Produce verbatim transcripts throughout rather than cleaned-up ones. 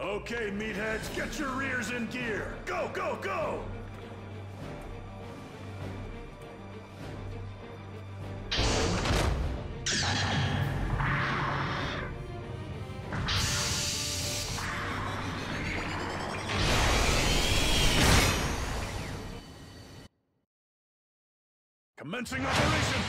Okay, meatheads, get your rears in gear. Go, go, go! Commencing operation!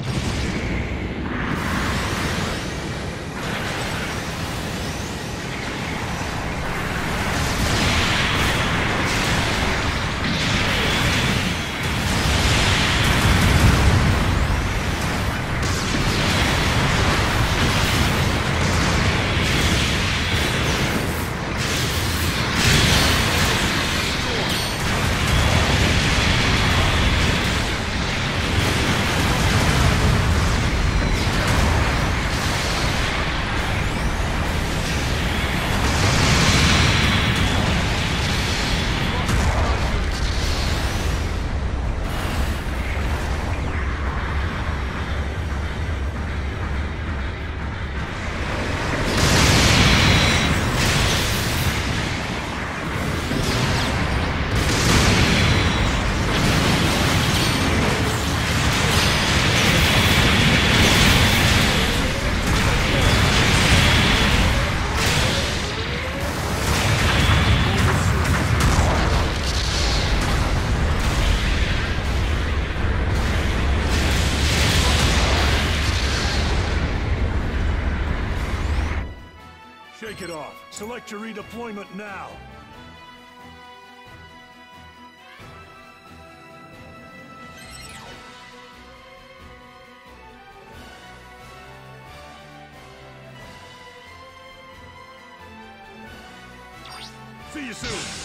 Shake it off. Select your redeployment now. See you soon.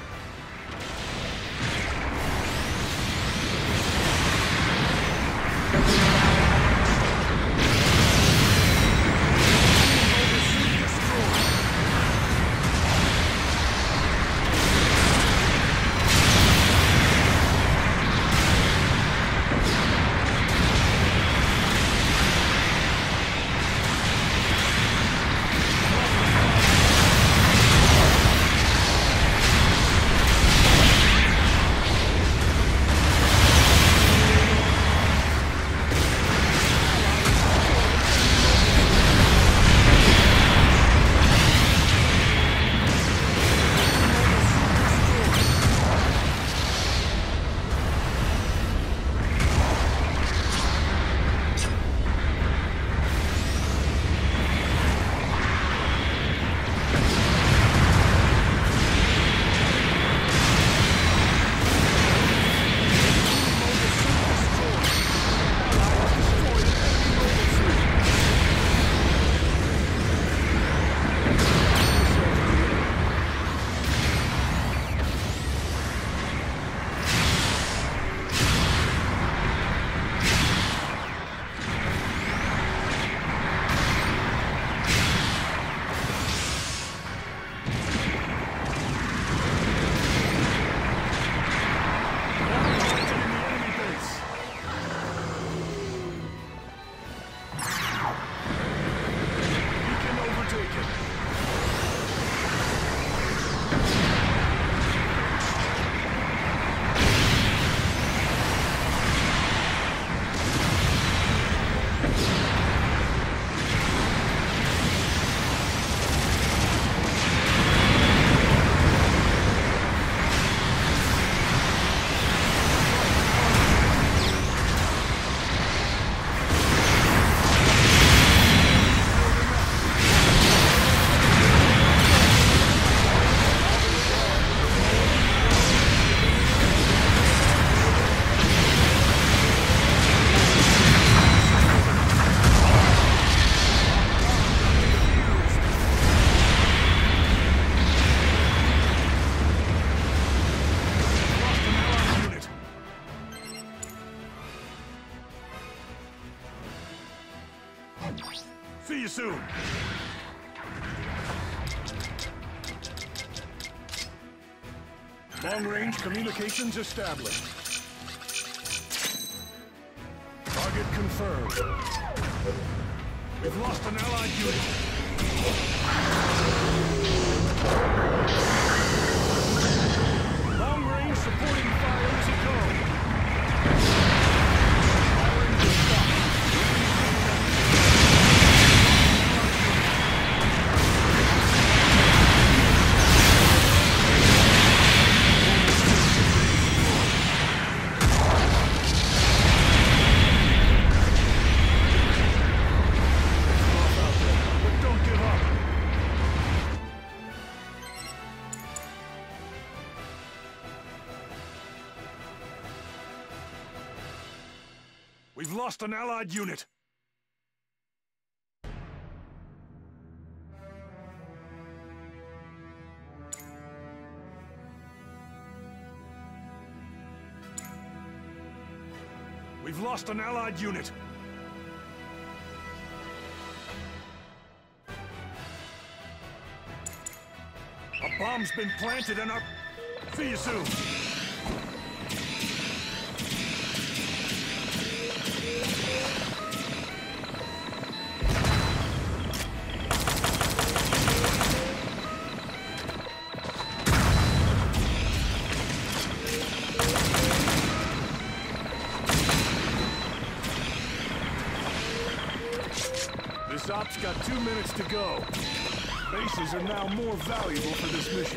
See you soon. Long-range communications established. Target confirmed. We've lost an allied unit. Long-range supporting fire as you go. We've lost an Allied unit. We've lost an Allied unit. A bomb's been planted in our... See you soon. This op's got two minutes to go. Bases are now more valuable for this mission.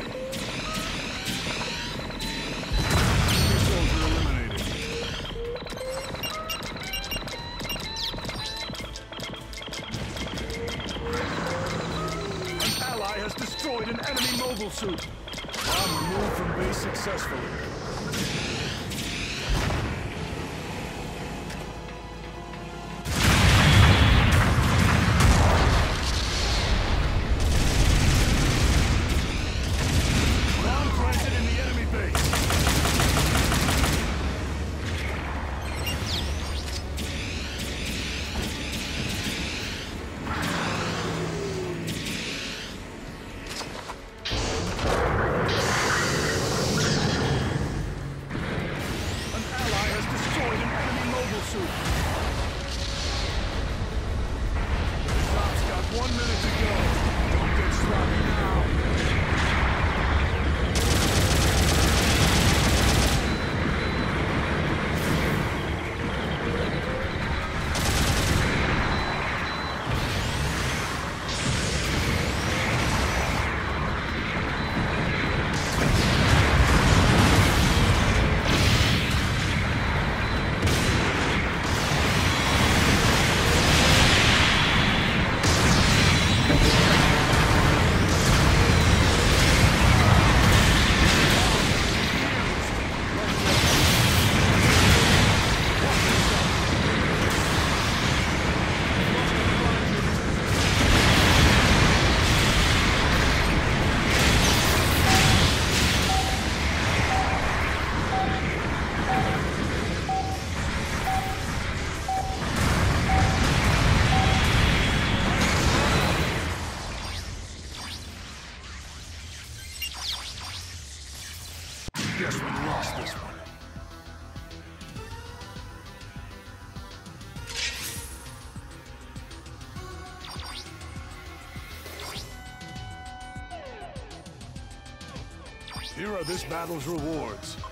Enemy soldier eliminated. An ally has destroyed an enemy mobile suit. Bomb removed from base successfully. One minute to go. Don't get sloppy now. Guess we lost this one. Here are this battle's rewards.